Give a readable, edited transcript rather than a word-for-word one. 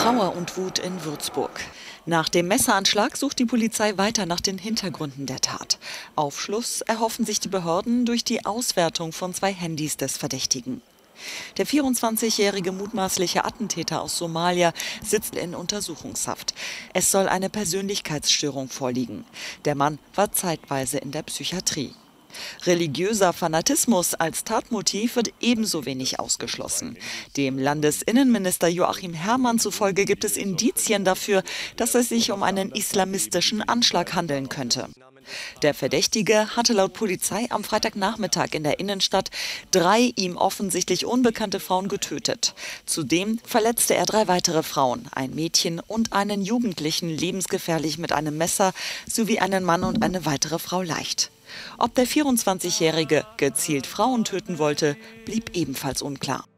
Trauer und Wut in Würzburg. Nach dem Messeranschlag sucht die Polizei weiter nach den Hintergründen der Tat. Aufschluss erhoffen sich die Behörden durch die Auswertung von 2 Handys des Verdächtigen. Der 24-jährige mutmaßliche Attentäter aus Somalia sitzt in Untersuchungshaft. Es soll eine Persönlichkeitsstörung vorliegen. Der Mann war zeitweise in der Psychiatrie. Religiöser Fanatismus als Tatmotiv wird ebenso wenig ausgeschlossen. Dem Landesinnenminister Joachim Herrmann zufolge gibt es Indizien dafür, dass es sich um einen islamistischen Anschlag handeln könnte. Der Verdächtige hatte laut Polizei am Freitagnachmittag in der Innenstadt 3 ihm offensichtlich unbekannte Frauen getötet. Zudem verletzte er 3 weitere Frauen, ein Mädchen und einen Jugendlichen lebensgefährlich mit einem Messer sowie einen Mann und eine weitere Frau leicht. Ob der 24-Jährige gezielt Frauen töten wollte, blieb ebenfalls unklar.